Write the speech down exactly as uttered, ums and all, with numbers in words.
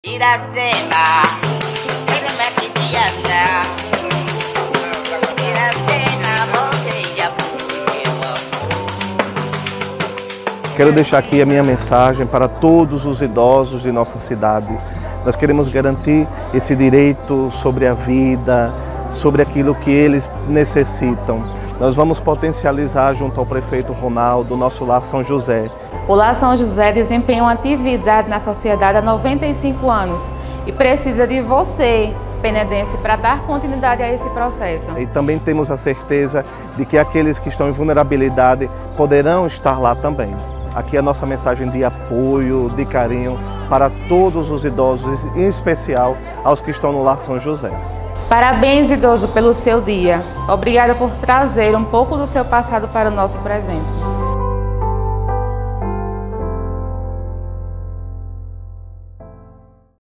Iracema, Quero deixar aqui a minha mensagem para todos os idosos de nossa cidade. Nós queremos garantir esse direito sobre a vida, sobre aquilo que eles necessitam. Nós vamos potencializar junto ao prefeito Ronaldo, nosso Lar São José. O Lar São José desempenha uma atividade na sociedade há noventa e cinco anos e precisa de você, penedense, para dar continuidade a esse processo. E também temos a certeza de que aqueles que estão em vulnerabilidade poderão estar lá também. Aqui a nossa mensagem de apoio, de carinho para todos os idosos, em especial aos que estão no Lar São José. Parabéns, idoso, pelo seu dia. Obrigada por trazer um pouco do seu passado para o nosso presente.